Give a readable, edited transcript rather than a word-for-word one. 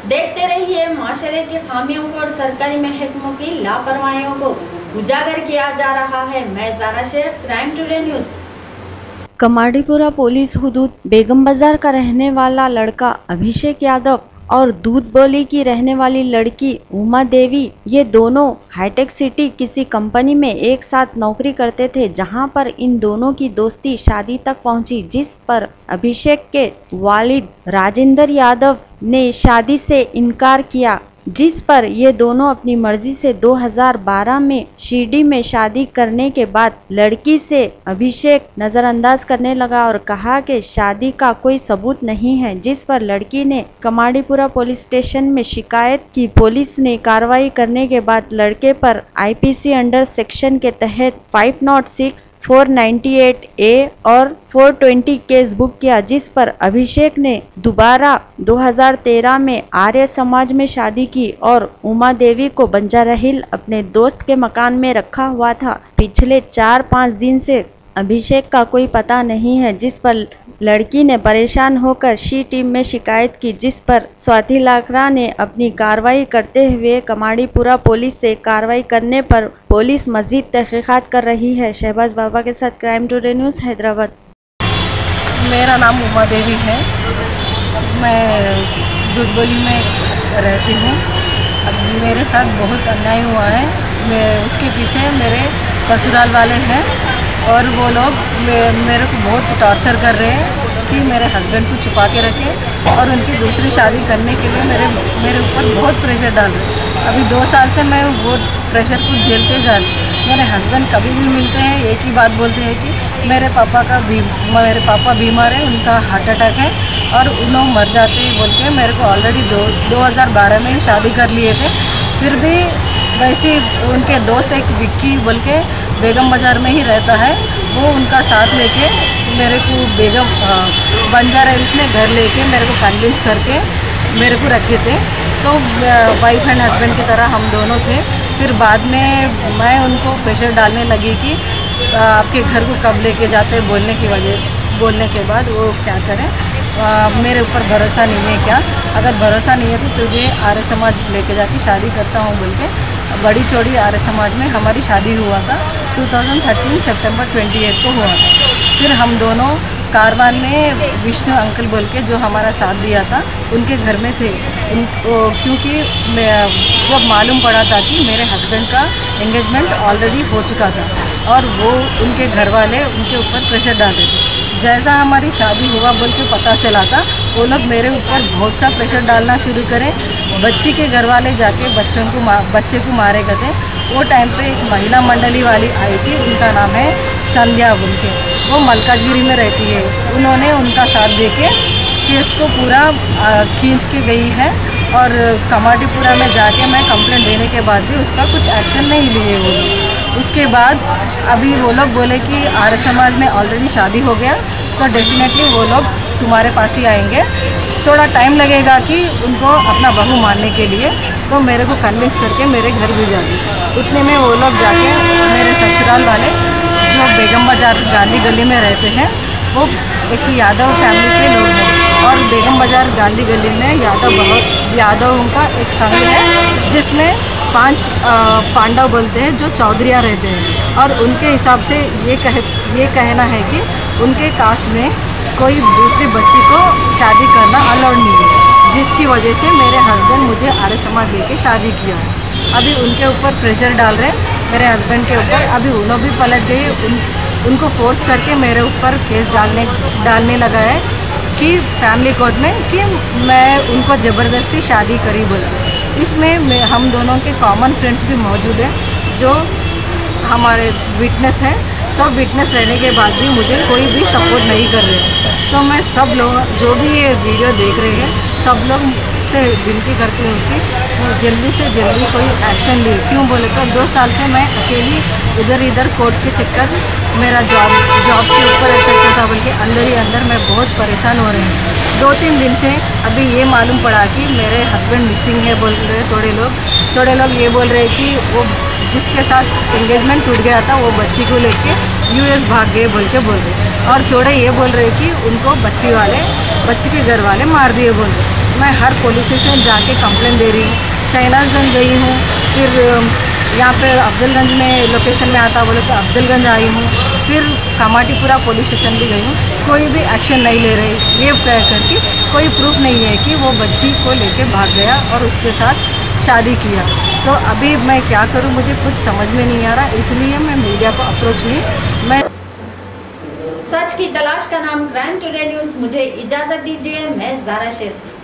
देखते रहिए माशरे की खामियों को और सरकारी महकमों की लापरवाहियों को उजागर किया जा रहा है। मैं Zara Sheikh, crime today news. Kamathipura police हुदूद बेगम बाजार का रहने वाला लड़का अभिषेक यादव और दूध बोली की रहने वाली लड़की उमा देवी, ये दोनों हाईटेक सिटी किसी कंपनी में एक साथ नौकरी करते थे, जहां पर इन दोनों की दोस्ती शादी तक पहुंची, जिस पर अभिषेक के वालिद राजेंद्र यादव ने शादी से इनकार किया, जिस पर ये दोनों अपनी मर्जी से 2012 में शिरडी में शादी करने के बाद लड़की से अभिषेक नजरअंदाज करने लगा और कहा कि शादी का कोई सबूत नहीं है, जिस पर लड़की ने कमाडीपुरा पुलिस स्टेशन में शिकायत की। पुलिस ने कार्रवाई करने के बाद लड़के पर आईपीसी अंडर सेक्शन के तहत 506, 498 ए और 420 केस बुक किया, जिस पर अभिषेक ने दोबारा 2013 में आर्य समाज में शादी की और उमा देवी को बंजारा हिल अपने दोस्त के मकान में रखा हुआ था। पिछले 4-5 दिन से अभिषेक का कोई पता नहीं है, जिस पर लड़की ने परेशान होकर शी टीम में शिकायत की, जिस पर स्वाति लाकरा ने अपनी कार्रवाई करते हुए कमाडीपुरा पुलिस से कार्रवाई करने पर पुलिस मजीद तहकीकात कर रही है। शहबाज बाबा के साथ क्राइम टुडे न्यूज़, हैदराबाद। मेरा नाम उमा देवी है। मैं दूधबोली में रहती हूँ। अब मेरे साथ बहुत अन्याय हुआ है। मैं उसके पीछे मेरे ससुराल वाले हैं और वो लोग मेरे को बहुत टॉर्चर कर रहे हैं कि मेरे हस्बैंड को छुपा के रखे और उनकी दूसरी शादी करने के लिए मेरे ऊपर बहुत प्रेशर डाल रहे हैं। अभी 2 साल से मैं वो प्रेशर को झेलते जा रही हूँ। मेरे हस्बैंड कभी भी मिलते हैं एक ही बात बोलते हैं कि मेरे पापा बीमार है, उनका हार्ट अटैक है और उन लोग मर जाते हैं बोल के मेरे को ऑलरेडी 2012 में ही शादी कर लिए थे। फिर भी वैसे उनके दोस्त एक विक्की बोल के बेगम बाज़ार में ही रहता है, वो उनका साथ लेके मेरे को बंजारा हिल्स में घर लेके मेरे को कन्विंस करके मेरे को रखे थे। तो वाइफ एंड हस्बैंड की तरह हम दोनों थे। फिर बाद में मैं उनको प्रेशर डालने लगी कि आपके घर को कब लेके जाते बोलने के बाद वो क्या करें, मेरे ऊपर भरोसा नहीं है क्या? अगर भरोसा नहीं है तो तुझे आर्य समाज लेके जाके शादी करता हूँ बोल के बड़ी चौड़ी आर्य समाज में हमारी शादी हुआ था। 2013 सितंबर 28 को हुआ था। फिर हम दोनों कारवान में विष्णु अंकल बोल के जो हमारा साथ दिया था उनके घर में थे। क्योंकि जब मालूम पड़ा था कि मेरे हस्बैंड का एंगेजमेंट ऑलरेडी हो चुका था और वो उनके घर वाले उनके ऊपर प्रेशर डालते थे। जैसा हमारी शादी हुआ बोल के पता चला था, वो लोग मेरे ऊपर बहुत सा प्रेशर डालना शुरू करें। बच्ची के घर वाले जाके बच्चे को मारे गए थे। वो टाइम पे एक महिला मंडली वाली आई थी, उनका नाम है संध्या बोल के, वो मलकाजगिरी में रहती है। उन्होंने उनका साथ देके केस को पूरा खींच के गई है और कमाडीपुरा में जाके मैं कंप्लेंट देने के बाद भी उसका कुछ एक्शन नहीं लिए वो लोग। उसके बाद अभी वो लोग बोले कि आर्य समाज में ऑलरेडी शादी हो गया तो डेफिनेटली वो लोग तुम्हारे पास ही आएंगे। थोड़ा टाइम लगेगा कि उनको अपना बहू मानने के लिए, तो मेरे को कन्विंस करके मेरे घर भी जा दी। उतने में वो लोग जाके मेरे ससुराल वाले जो बेगम बाज़ार गांधी गली में रहते हैं, वो एक यादव फैमिली के लोग हैं और बेगम बाज़ार गांधी गली में यादवों का एक संघ है जिसमें 5 पांडव बोलते हैं जो चौधरिया रहते हैं और उनके हिसाब से ये कहना है कि उनके कास्ट में कोई दूसरी बच्ची को शादी करना अलाउड नहीं है, जिसकी वजह से मेरे हस्बैंड मुझे आर्य समाज लेके शादी किया है। अभी उनके ऊपर प्रेशर डाल रहे हैं मेरे हस्बैंड के ऊपर। अभी उन्होंने भी पलट गए, उनको फोर्स करके मेरे ऊपर केस डालने लगा है कि फैमिली कोर्ट में कि मैं उनको ज़बरदस्ती शादी करी बोल के। इसमें हम दोनों के कॉमन फ्रेंड्स भी मौजूद हैं जो हमारे विटनेस हैं। सब विटनेस रहने के बाद भी मुझे कोई भी सपोर्ट नहीं कर रहे। तो मैं सब लोग जो भी ये वीडियो देख रहे हैं सब लोग से विनती करती हूँ कि जल्दी से जल्दी कोई एक्शन ले। क्यों बोले तो 2 साल से मैं अकेली इधर कोर्ट के चक्कर, मेरा जॉब के ऊपर इफेक्ट था बल्कि अंदर ही अंदर मैं बहुत परेशान हो रही हूँ। 2-3 दिन से अभी ये मालूम पड़ा कि मेरे हस्बैंड मिसिंग है बोल रहे। थोड़े लोग ये बोल रहे कि वो जिसके साथ एंगेजमेंट टूट गया था वो बच्ची को लेके यूएस भाग गए बोल रहे। और थोड़े ये बोल रहे कि उनको बच्ची के घर वाले मार दिए बोल रहे। मैं हर पुलिस स्टेशन जाके कंप्लेंट दे रही हूँ। शहनाजगंज गई हूँ, फिर यहाँ पे अफजलगंज में लोकेशन में आता बोले तो अफजलगंज आई हूँ, फिर कामाटीपुरा पुलिस स्टेशन भी गई हूँ। कोई भी एक्शन नहीं ले रही। रेप करके कोई प्रूफ नहीं है कि वो बच्ची को लेके भाग गया और उसके साथ शादी किया। तो अभी मैं क्या करूँ, मुझे कुछ समझ में नहीं आ रहा, इसलिए मैं मीडिया को अप्रोच हुई। मैं सच की तलाश का नाम क्राइम टुडे न्यूज़। मुझे इजाज़त दीजिए, मैं ज़ारा शेख।